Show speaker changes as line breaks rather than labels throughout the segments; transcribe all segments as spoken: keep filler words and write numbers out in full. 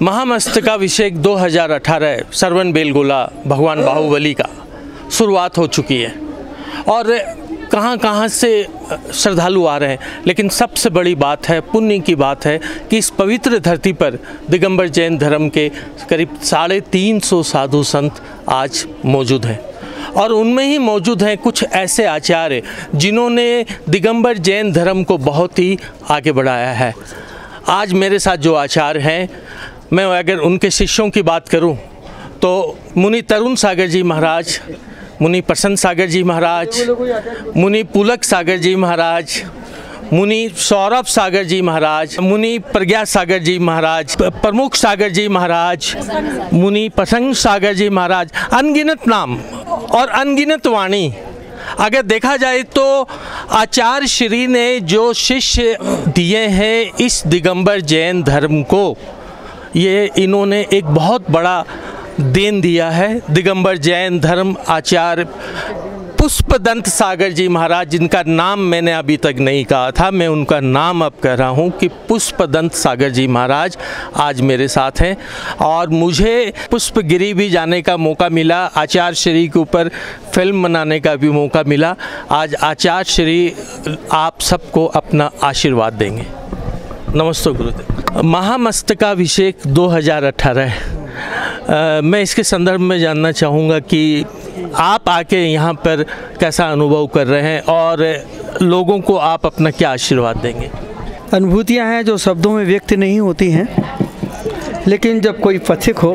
महामस्तकाभिषेक दो हज़ार अठारह सरवन बेलगोला भगवान बाहुबली का शुरुआत हो चुकी है और कहाँ कहाँ से श्रद्धालु आ रहे हैं, लेकिन सबसे बड़ी बात है, पुण्य की बात है कि इस पवित्र धरती पर दिगंबर जैन धर्म के करीब साढ़े तीन सौ साधु संत आज मौजूद हैं और उनमें ही मौजूद हैं कुछ ऐसे आचार्य जिन्होंने दिगंबर जैन धर्म को बहुत ही आगे बढ़ाया है। आज मेरे साथ जो आचार्य हैं, मैं अगर उनके शिष्यों की बात करूं तो मुनि तरुण सागर जी महाराज, मुनि प्रसन्न सागर जी महाराज, मुनि पुलक सागर जी महाराज, मुनि सौरभ सागर जी महाराज, मुनि प्रज्ञा सागर जी महाराज, प्रमुख सागर जी महाराज, मुनि प्रसन्न सागर जी महाराज, अनगिनत नाम और अनगिनत वाणी। अगर देखा जाए तो आचार्य श्री ने जो शिष्य दिए हैं इस दिगंबर जैन धर्म को, ये इन्होंने एक बहुत बड़ा देन दिया है। दिगंबर जैन धर्म आचार्य पुष्पदंत सागर जी महाराज, जिनका नाम मैंने अभी तक नहीं कहा था, मैं उनका नाम अब कह रहा हूँ कि पुष्पदंत सागर जी महाराज आज मेरे साथ हैं और मुझे पुष्पगिरी भी जाने का मौका मिला, आचार्य श्री के ऊपर फिल्म बनाने का भी मौका मिला। आज आचार्य श्री आप सबको अपना आशीर्वाद देंगे। नमस्ते गुरुदेव। महामस्तकाभिषेक दो हज़ार अठारह, मैं इसके संदर्भ में जानना चाहूँगा कि आप आके यहाँ पर कैसा अनुभव कर रहे हैं और लोगों को आप अपना क्या आशीर्वाद देंगे?
अनुभूतियाँ हैं जो शब्दों में व्यक्त नहीं होती हैं, लेकिन जब कोई पथिक हो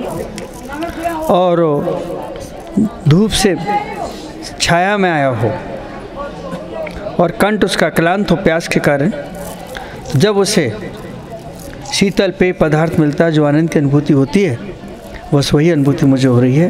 और धूप से छाया में आया हो और कंठ उसका क्लांत हो प्यास के कारण, जब उसे शीतल पेय पदार्थ मिलता है, जो आनंद की अनुभूति होती है, बस वही अनुभूति मुझे हो रही है।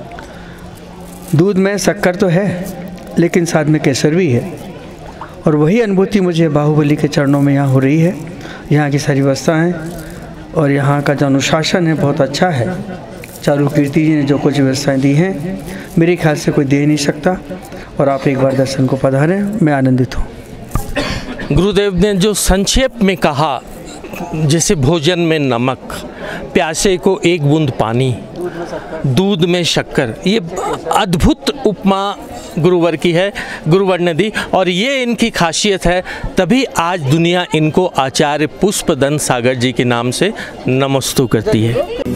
दूध में शक्कर तो है लेकिन साथ में केसर भी है और वही अनुभूति मुझे बाहुबली के चरणों में यहाँ हो रही है। यहाँ की सारी व्यवस्थाएँ और यहाँ का जो अनुशासन है बहुत अच्छा है। चारू कीर्ति जी ने जो कुछ व्यवस्थाएँ दी हैं, मेरे ख्याल से कोई दे नहीं सकता और आप एक बार दर्शन को पधारें, मैं आनंदित हूँ।
गुरुदेव ने जो संक्षेप में कहा, जैसे भोजन में नमक, प्यासे को एक बूंद पानी, दूध में शक्कर, ये अद्भुत उपमा गुरुवर की है, गुरुवर ने दी और ये इनकी खासियत है। तभी आज दुनिया इनको आचार्य पुष्पदंत सागर जी के नाम से नमस्तु करती है।